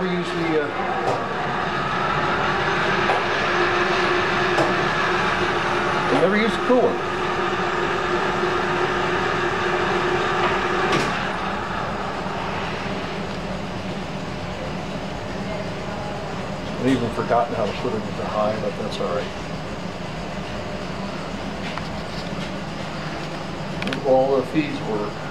never use the cooler. I've even forgotten how to put it into high, but that's all right. All the feeds work.